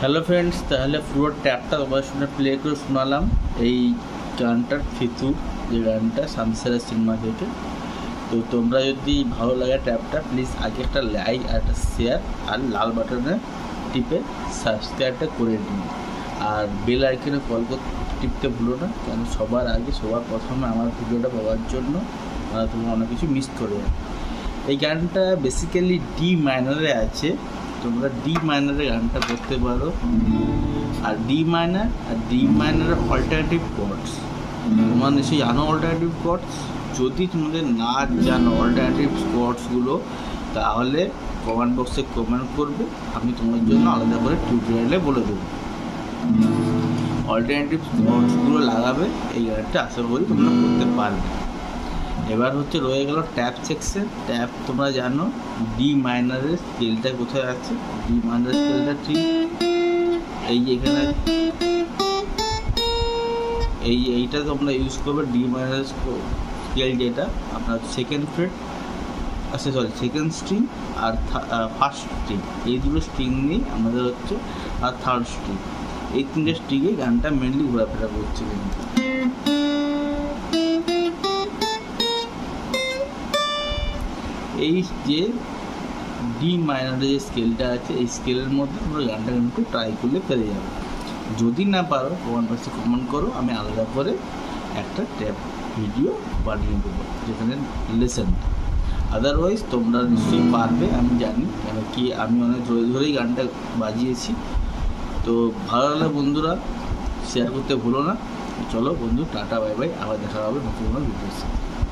Hello friends, তাহলে পুরো ট্যাপটা তোমার শুনে প্লে করে শোনালাম। এই গানটার ফিতুর, যে গানটা শামশেরা সিনেমা থেকে। তো তোমরা যদি ভালো লাগে ট্যাপটা, প্লিজ আগে একটা লাইক আর একটা শেয়ার আর লাল বাটনে টিপে সাবস্ক্রাইবটা করে দিন। আর বেল আইকনে কল টিপতে ভুলো না, কেন সবার আগে সবার প্রথমে আমার ভিডিওটা পাওয়ার জন্য তোমরা অনেক কিছু মিস করে যাবে। এই গানটা বেসিক্যালি ডি মাইনারে আছে, তোমরা ডি মাইনারে গানটা করতে পারো। আর ডি মাইনারের অল্টারনেটিভ কর্ডস তোমরা নিশ্চয়ই জানো। অল্টারনেটিভ কর্ডস যদি তোমাদের না জানো অল্টারনেটিভ কর্ডসগুলো, তাহলে কমেন্ট বক্সে কমেন্ট করবে, আমি তোমার জন্য আলাদা করে টিউটোরিয়ালে বলে দেবো। অল্টারনেটিভ কর্ডসগুলো লাগাবে, এই গানটা আশা করি তোমরা করতে পারবে। এবার হচ্ছে রয়ে গেল ট্যাপ সেকশন। ট্যাপ তোমরা জানো ডি মাইনারের স্কেলটা কোথায় আছে। ডি মাইনারের স্কেলটা ঠিক এই যে এখানে, এইটা তোমরা ইউজ করবে। ডি মাইনারের স্কেল যেটা আপনার সেকেন্ড ফ্রেট, সেকেন্ড স্ট্রিং আর ফার্স্ট স্ট্রিং, এই দুটো স্ট্রিং নিয়ে আমাদের হচ্ছে, আর থার্ড স্ট্রিং, এই তিনটে স্ট্রিংয়ে গানটা মেনলি ঘোরাফেরা করছে। কিন্তু এই যে ডি মাইনারের যে স্কেলটা আছে, এই স্কেলের মধ্যে তোমরা গানটা কিন্তু ট্রাই করলে পেরে যাবে। যদি না পারো কমেন্ট বক্সে কমেন্ট করো, আমি আলাদা করে একটা ট্যাপ ভিডিও বানিয়ে দেবো যেখানে লেসেনটা। আদারওয়াইজ তোমরা নিশ্চয়ই পারবে, আমি জানি, কেন কি আমি অনেক ধরেই গানটা বাজিয়েছি। তো ভালো লাগলে বন্ধুরা শেয়ার করতে ভুলো না। চলো বন্ধু, টাটা বাই বাই, আবার দেখা হবে নতুন কোনো ভিডিওর সাথে।